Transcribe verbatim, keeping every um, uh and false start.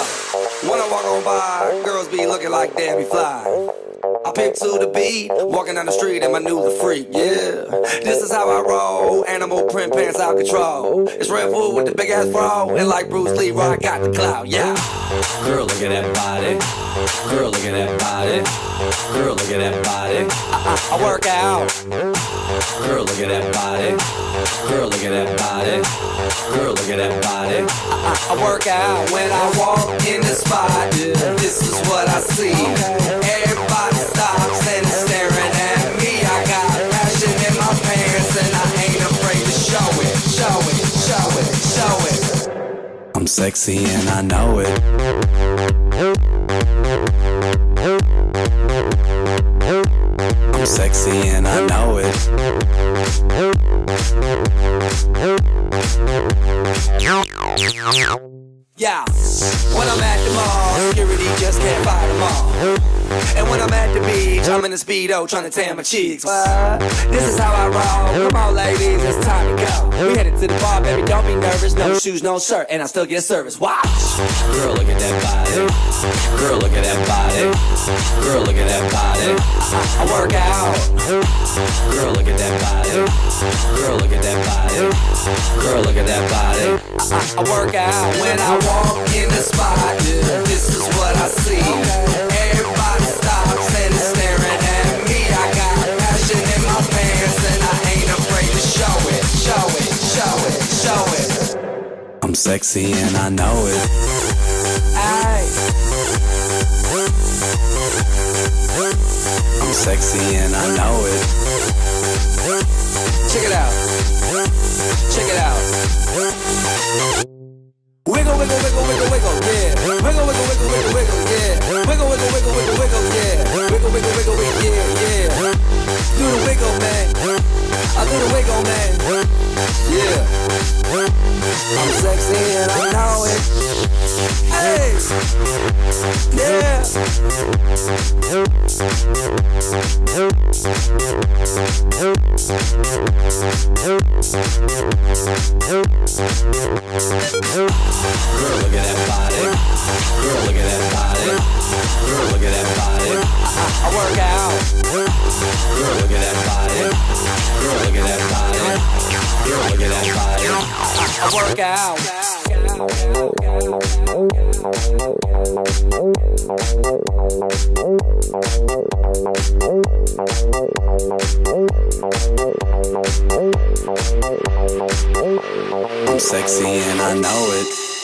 When I walk on by, girls be looking like they be fly. I pimp to the beat, walking down the street and my new the freak, yeah. This is how I roll, animal print pants out control. It's Red Bull with the big ass bra, and like Bruce Lee, I got the clout, yeah. Girl, look at that body. Girl, look at that body. Girl, look at that body. I, I, I work out. Girl, look at that body. Girl, look at that body. Girl, look at that body. I, I, I work out when I walk in the spot. Yeah. This is what I see. Everybody stops and is staring at me. I got passion in my pants and I ain't afraid to show it, show it, show it, show it. I'm sexy and I know it. I'm sexy and I know it. Yeah, when I'm at the mall, security just can't fight them all. And when I'm at the beach, I'm in a Speedo trying to tan my cheeks. What? This is how I roll. Come on, ladies, it's time to go. We headed to the bar, baby, don't be nervous. No shoes, no shirt, and I still get service. Watch. Girl, look at that body. Girl, look at that body. Girl, look at that body. I, I work out. Girl, look at that body. Girl, look at that body. Girl, look at that body. I, I, I work out when I walk in the spot. Yeah, this is what I see. Everybody stops and is staring at me. I got passion in my pants and I ain't afraid to show it, show it, show it, show it. I'm sexy and I know it. Aye. I'm sexy and I know it. Check it out. Check it out. Wiggle, wiggle, wiggle, wiggle, wiggle, yeah. Wiggle, wiggle, wiggle, wiggle, wiggle, yeah. Wiggle, wiggle, wiggle, wiggle, wiggle, yeah. Wiggle, wiggle, wiggle, wiggle, yeah, yeah. Do the wiggle, man. I do the wiggle, man. Yeah. I'm sexy and I know it. Hey. Yeah. Girl, look at that body. Girl, look at that body. Girl, look at that body. I, I work out. Girl, look at that body. Girl, look at that body. Girl, look at that body. I, I work out. I'm sexy and I know it.